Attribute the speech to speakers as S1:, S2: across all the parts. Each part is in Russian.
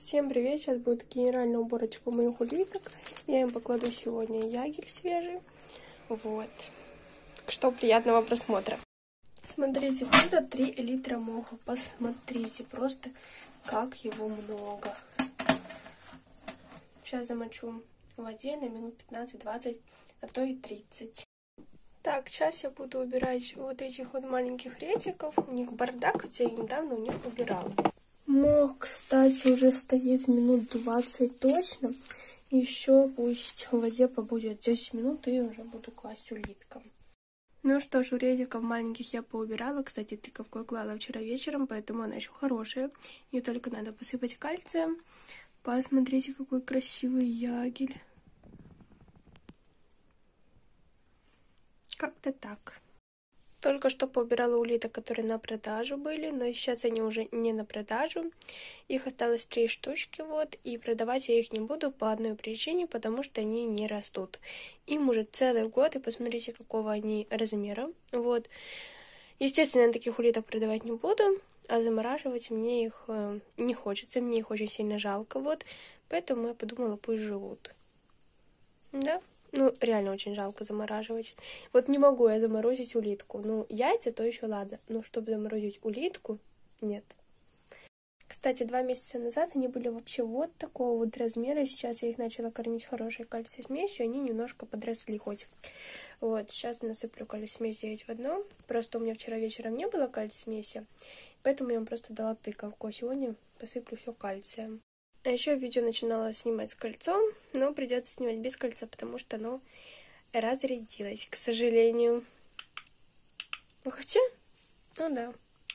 S1: Всем привет! Сейчас будет генеральная уборочка моих улиток. Я им покладу сегодня ягель свежий. Вот. Так что приятного просмотра. Смотрите, тут 3 литра моха. Посмотрите, просто как его много. Сейчас замочу в воде на минут 15-20, а то и 30. Так, сейчас я буду убирать вот этих вот маленьких ретиков. У них бардак, хотя я недавно у них убирала. Мох, кстати, уже стоит минут 20 точно. Еще пусть в воде побудет 10 минут, и уже буду класть улиткам. Ну что ж, у редиков маленьких я поубирала. Кстати, тыковку я клала вчера вечером, поэтому она еще хорошая. Ее только надо посыпать кальцием. Посмотрите, какой красивый ягель. Как-то так. Только что поубирала улиток, которые на продажу были, но сейчас они уже не на продажу. Их осталось 3 штучки, вот, и продавать я их не буду по одной причине, потому что они не растут. Им уже целый год, и посмотрите, какого они размера, вот. Естественно, я таких улиток продавать не буду, а замораживать мне их не хочется, мне их очень сильно жалко, вот. Поэтому я подумала, пусть живут. Да? Ну, реально очень жалко замораживать. Вот не могу я заморозить улитку. Ну, яйца, то еще ладно. Но чтобы заморозить улитку, нет. Кстати, 2 месяца назад они были вообще вот такого вот размера. Сейчас я их начала кормить хорошей кальций-смесью, они немножко подросли хоть. Вот, сейчас насыплю кальций-смесь 9 в 1. Просто у меня вчера вечером не было кальций-смеси, поэтому я вам просто дала тыковку. А сегодня посыплю все кальцием. А еще видео начинала снимать с кольцом, но придется снимать без кольца, потому что оно разрядилось, к сожалению. Ну, хотя, ну да.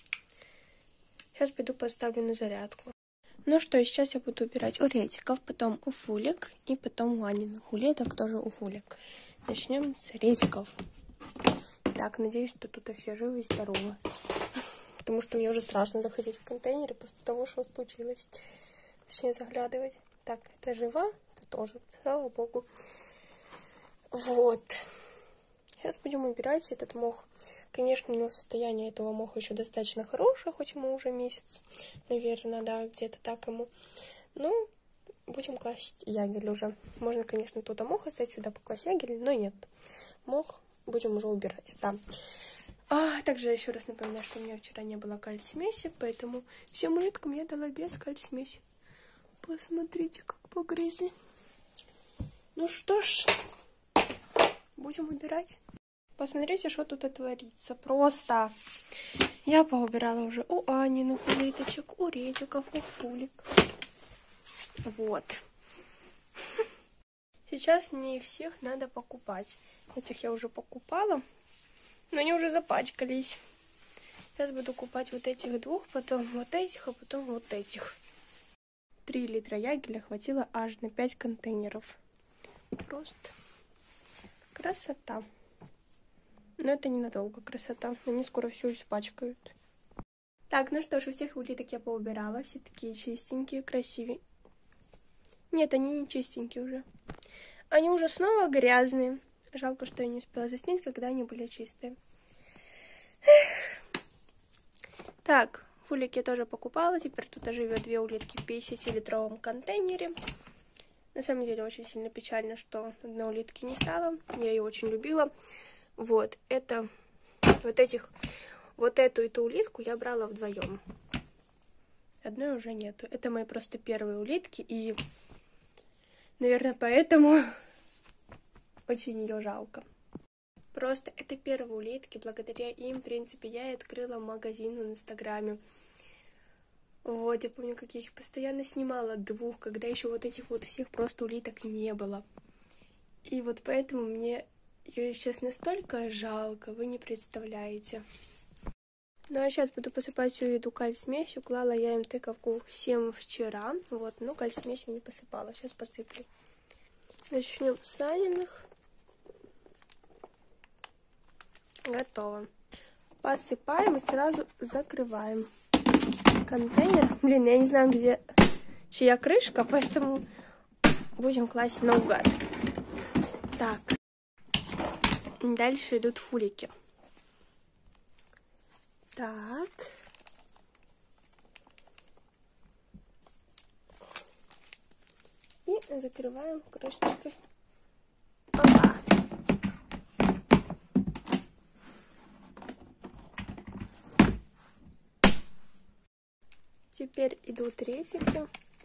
S1: Сейчас пойду поставлю на зарядку. Ну что, сейчас я буду убирать у ретиков, потом у фулик и потом у Аниных улиток, тоже у фулик. Начнем с ретиков. Так, надеюсь, что тут все живы и здоровы. Потому что мне уже страшно заходить в контейнеры после того, что случилось. Точнее, заглядывать. Так, это жива, это тоже, слава богу. Вот. Сейчас будем убирать этот мох. Конечно, у него состояние этого моха еще достаточно хорошее, хоть ему уже месяц, наверное, да, где-то так ему. Но будем класть ягель уже. Можно, конечно, туда мох оставить, сюда покласть ягель, но нет. Мох будем уже убирать, да. Также еще раз напоминаю, что у меня вчера не было кальций-смеси, поэтому всем улиткам я дала без кальций-смеси. Посмотрите, как погрызли. Ну что ж, будем убирать. Посмотрите, что тут творится. Просто я поубирала уже у Аниных улиточек, у ретиков, у фулик. Вот. Сейчас мне их всех надо покупать. Этих я уже покупала, но они уже запачкались. Сейчас буду купать вот этих 2, потом вот этих, а потом вот этих. 3 литра ягеля хватило аж на 5 контейнеров. Просто красота. Но это ненадолго красота. Они скоро все испачкают. Так, ну что ж, у всех улиток я поубирала. Все такие чистенькие, красивые. Нет, они не чистенькие уже. Они уже снова грязные. Жалко, что я не успела заснять, когда они были чистые. Так, фулик я тоже покупала. Теперь тут живет 2 улитки в 50-литровом контейнере. На самом деле очень сильно печально, что одной улитки не стало. Я ее очень любила. Вот, это, вот эту и ту улитку я брала вдвоем. Одной уже нету. Это мои просто первые улитки, и, наверное, поэтому очень ее жалко. Просто это первые улитки, благодаря им, в принципе, я и открыла магазин в Инстаграме. Вот, я помню, как я их постоянно снимала 2, когда еще вот этих вот всех просто улиток не было. И вот поэтому мне ее сейчас настолько жалко, вы не представляете. Ну, а сейчас буду посыпать всю еду кальций-смесью. Клала я им тыковку 7 вчера. Вот, но кальций-смесью не посыпала. Сейчас посыплю. Начнем с Аниных. Готово. Посыпаем и сразу закрываем контейнер. Блин, я не знаю, где чья крышка, поэтому будем класть наугад. Так. Дальше идут фулики. Так. Закрываем крышечкой. Опа. Теперь идут редики.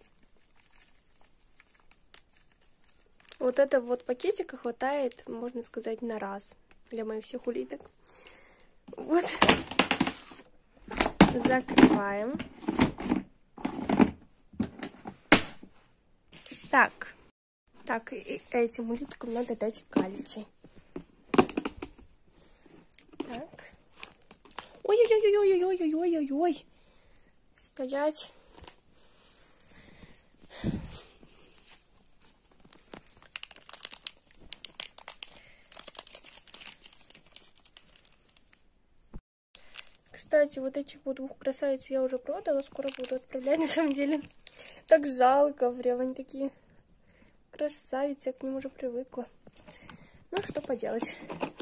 S1: Вот это вот пакетика хватает, можно сказать, на раз для моих всех улиток. Вот. Закрываем. Так, и этим улиткам надо дать кальций. Так. Ой-ой-ой-ой-ой-ой-ой-ой-ой. Стоять. Кстати, вот этих вот двух красавиц я уже продала, скоро буду отправлять, на самом деле. Так жалко, прям они такие красавицы, я к ним уже привыкла. Ну, что поделать.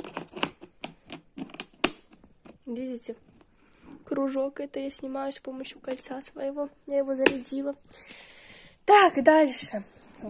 S1: Видите? Кружок это я снимаю с помощью кольца своего. Я его зарядила. Так, дальше.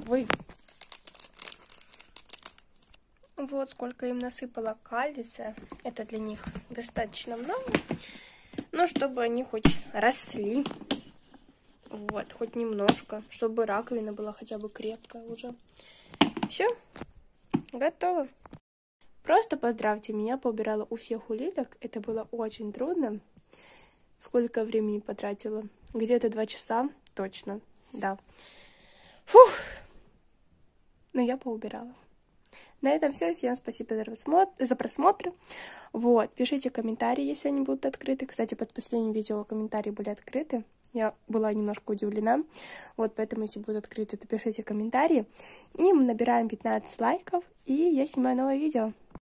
S1: Вот сколько им насыпала кальция. Это для них достаточно много. Но чтобы они хоть росли. Вот, хоть немножко. Чтобы раковина была хотя бы крепкая уже. Все. Готово. Просто поздравьте меня, поубирала у всех улиток. Это было очень трудно. Сколько времени потратила? Где-то 2 часа. Точно, да. Фух. Но я поубирала. На этом все. Всем спасибо за просмотр. Вот. Пишите комментарии, если они будут открыты. Кстати, под последним видео комментарии были открыты. Я была немножко удивлена. Вот, поэтому, если будут открыты, то пишите комментарии. И мы набираем 15 лайков, и я снимаю новое видео.